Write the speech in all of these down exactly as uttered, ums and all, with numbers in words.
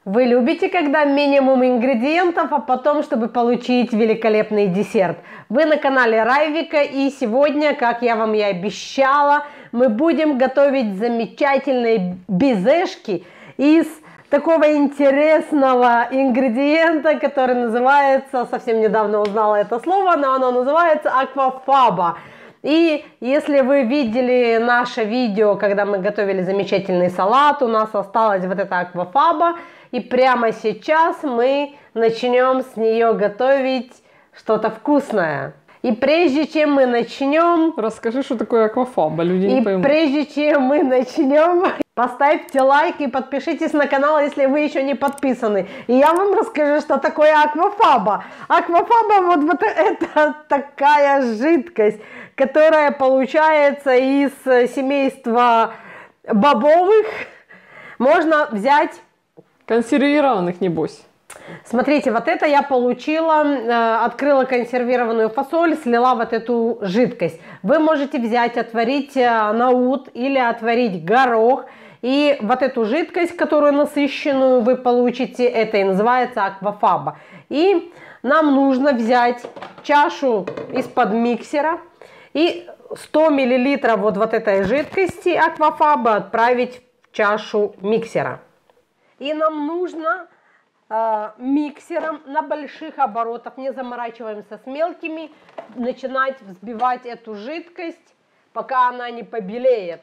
Вы любите, когда минимум ингредиентов, а потом, чтобы получить великолепный десерт. Вы на канале Райвика, и сегодня, как я вам и обещала, мы будем готовить замечательные безешки из такого интересного ингредиента, который называется, совсем недавно узнала это слово, но оно называется аквафаба. И если вы видели наше видео, когда мы готовили замечательный салат, у нас осталась вот эта аквафаба. И прямо сейчас мы начнем с нее готовить что-то вкусное. И прежде чем мы начнем... Расскажи, что такое аквафаба, люди не поймут. И прежде чем мы начнем, поставьте лайк и подпишитесь на канал, если вы еще не подписаны. И я вам расскажу, что такое аквафаба. Аквафаба вот, вот это такая жидкость, которая получается из семейства бобовых. Можно взять... Консервированных, небось. Смотрите, вот это я получила, открыла консервированную фасоль, слила вот эту жидкость. Вы можете взять, отварить наут или отварить горох. И вот эту жидкость, которую насыщенную вы получите, это и называется аквафаба. И нам нужно взять чашу из-под миксера и сто миллилитров вот, вот этой жидкости аквафабы отправить в чашу миксера. И нам нужно э, миксером на больших оборотах, не заморачиваемся с мелкими, начинать взбивать эту жидкость, пока она не побелеет.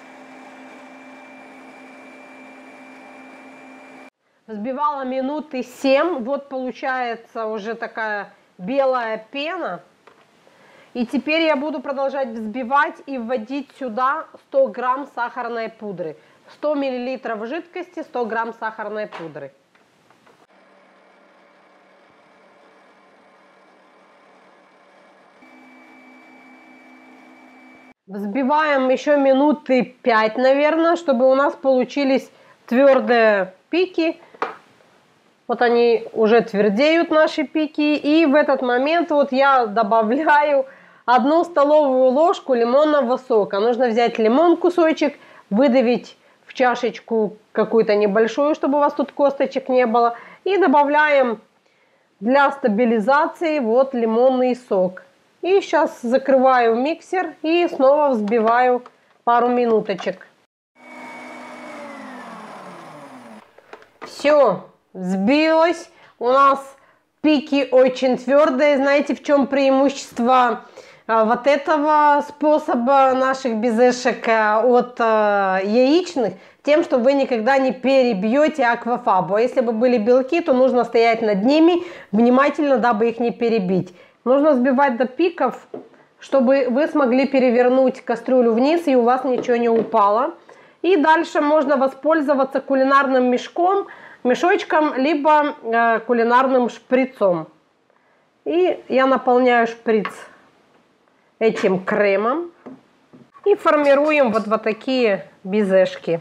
Взбивала минуты семь, вот получается уже такая белая пена. И теперь я буду продолжать взбивать и вводить сюда сто грамм сахарной пудры. сто миллилитров жидкости, сто грамм сахарной пудры. Взбиваем еще минуты пять, наверное, чтобы у нас получились твердые пики. Вот они уже твердеют, наши пики. И в этот момент вот я добавляю одну столовую ложку лимонного сока. Нужно взять лимон кусочек, выдавить в чашечку какую-то небольшую, чтобы у вас тут косточек не было. И добавляем для стабилизации вот лимонный сок. И сейчас закрываю миксер и снова взбиваю пару минуточек. Все, взбилось. У нас пики очень твердые. Знаете, в чем преимущество вот этого способа наших безешек от э, яичных? Тем, что вы никогда не перебьете аквафабу. А если бы были белки, то нужно стоять над ними внимательно, дабы их не перебить. Нужно взбивать до пиков, чтобы вы смогли перевернуть кастрюлю вниз и у вас ничего не упало. И дальше можно воспользоваться кулинарным мешком, мешочком, либо э, кулинарным шприцом. И я наполняю шприц этим кремом и формируем вот, вот такие безешки.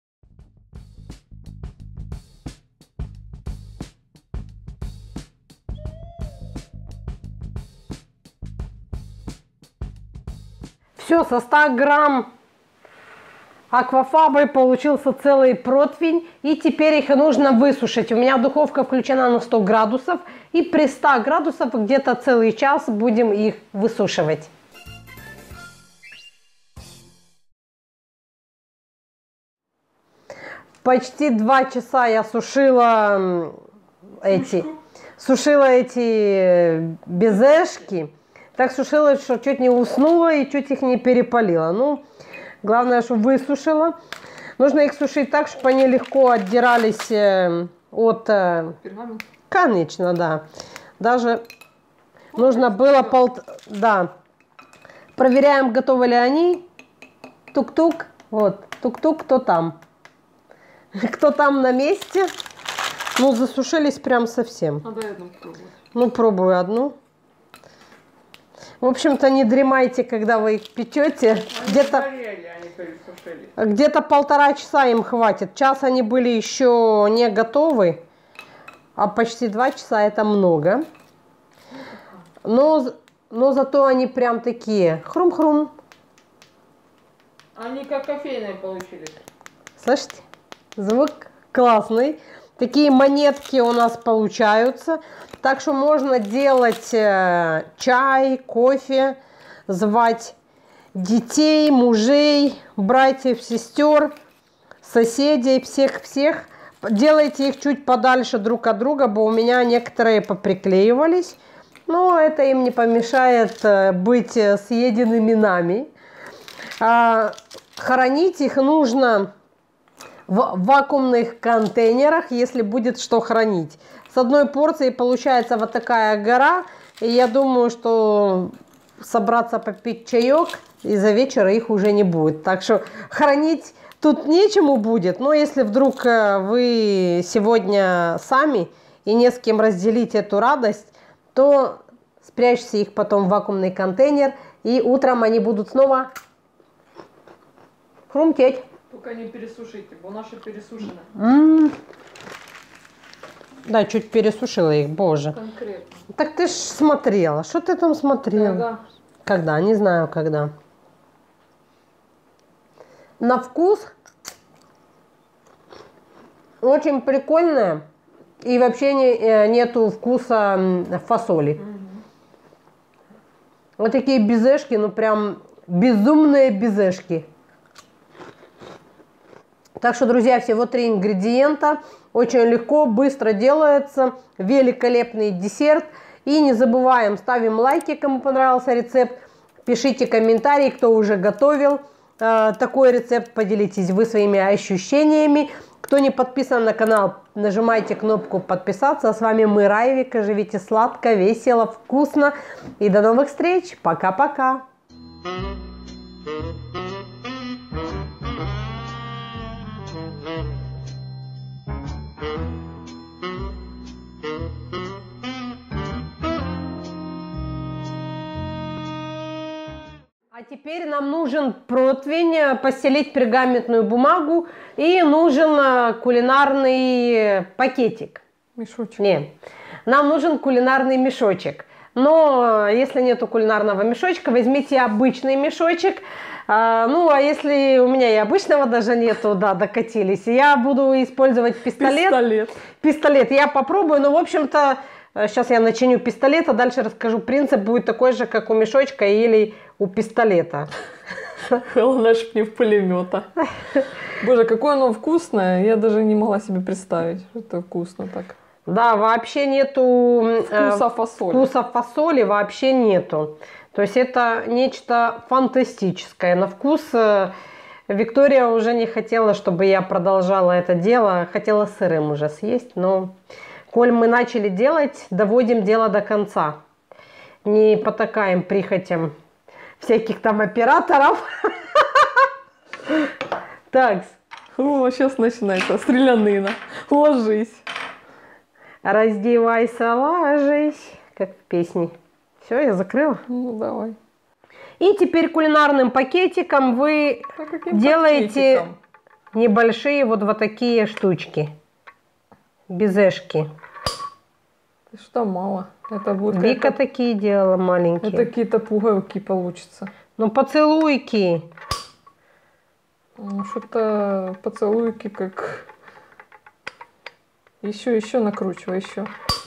Все, со ста грамм аквафабы получился целый противень, и теперь их нужно высушить. У меня духовка включена на сто градусов, и при ста градусах где-то целый час будем их высушивать. Почти два часа я сушила эти, сушила эти безешки. Так сушила, что чуть не уснула и чуть их не перепалила. Ну, главное, что высушила. Нужно их сушить так, чтобы они легко отдирались от... Пергамент? Конечно, да. Даже нужно было пол... Да. Проверяем, готовы ли они. Тук-тук. Вот. Тук-тук, кто там? Кто там на месте? Ну, засушились прям совсем. Надо одну пробовать. Ну, пробую одну. В общем-то, не дремайте, когда вы их печете. Где-то где-то полтора часа им хватит. Час они были еще не готовы, а почти два часа это много. Но, но зато они прям такие хрум-хрум. Они как кофейные получились. Слышите? Звук классный. Такие монетки у нас получаются. Так что можно делать э, чай, кофе, звать детей, мужей, братьев, сестер, соседей, всех-всех. Делайте их чуть подальше друг от друга, бо у меня некоторые поприклеивались. Но это им не помешает быть съеденными нами. А, хранить их нужно в вакуумных контейнерах, если будет что хранить. С одной порции получается вот такая гора. И я думаю, что собраться попить чаек, и за вечер их уже не будет. Так что хранить тут нечему будет. Но если вдруг вы сегодня сами и не с кем разделить эту радость, то спрячьте их потом в вакуумный контейнер. И утром они будут снова хрумтеть. Только не пересушите, бо наши пересушены. М-м. Да, чуть пересушила их, боже. Конкретно. Так ты ж смотрела. Что ты там смотрела? Когда? Когда? Не знаю, когда. На вкус очень прикольная. И вообще не, нету вкуса фасоли. Угу. Вот такие безешки, ну прям безумные безешки. Так что, друзья, всего три ингредиента. Очень легко, быстро делается. Великолепный десерт. И не забываем, ставим лайки, кому понравился рецепт. Пишите комментарии, кто уже готовил э, такой рецепт. Поделитесь вы своими ощущениями. Кто не подписан на канал, нажимайте кнопку подписаться. А с вами мы, Райвика. Живите сладко, весело, вкусно. И до новых встреч. Пока-пока. А теперь нам нужен противень, постелить пергаментную бумагу, и нужен кулинарный пакетик. Мешочек. Нет, нам нужен кулинарный мешочек. Но если нету кулинарного мешочка, возьмите обычный мешочек. Ну, а если у меня и обычного даже нету, да, докатились, я буду использовать пистолет. Пистолет. Пистолет. Я попробую, но, в общем-то, сейчас я начиню пистолет, а дальше расскажу. Принцип будет такой же, как у мешочка или у пистолета. Главное, чтоб не в пулемета. Боже, какое оно вкусное. Я даже не могла себе представить, что это вкусно так. Да, вообще нету вкуса фасоли. Вкуса фасоли вообще нету. То есть это нечто фантастическое. На вкус Виктория уже не хотела, чтобы я продолжала это дело. Хотела сырым уже съесть, но коль мы начали делать, доводим дело до конца. Не потакаем прихотям всяких там операторов. Так. О, сейчас начинается стрелянина. Ложись. Раздевайся, ложись. Как в песне. Все, я закрыла? Ну, давай. И теперь кулинарным пакетиком вы а делаете пакетиком? Небольшие вот, вот такие штучки. Безешки. Что мало? Это будет Вика такие делала маленькие. Это какие-то пуговки получится. Ну, поцелуйки. Ну, что-то поцелуйки как... Еще, еще накручивай, еще.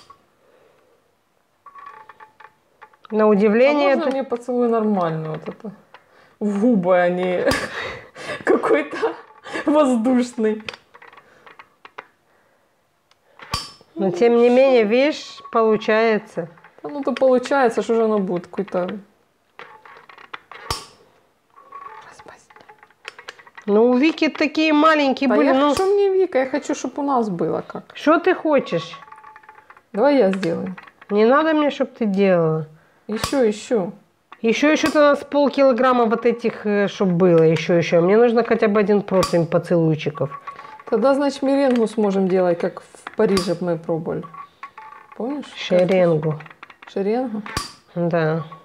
На удивление... А можно это... мне поцелуй нормальный вот это? В губы, а не какой-то воздушный. Но тем не менее, видишь, получается. Да, ну то получается, что же оно будет какой-то... Ну, у Вики такие маленькие да были. Я ну... хочу мне Вика, я хочу, чтобы у нас было как. Что ты хочешь? Давай я сделаю. Не надо мне, чтобы ты делала. Еще, еще. Еще, еще у нас полкилограмма вот этих, чтобы было. Еще, еще. Мне нужно хотя бы один процент поцелуйчиков. Тогда, значит, меренгу сможем делать, как в Париже мы пробовали. Помнишь? Шеренгу. Шеренгу? Да.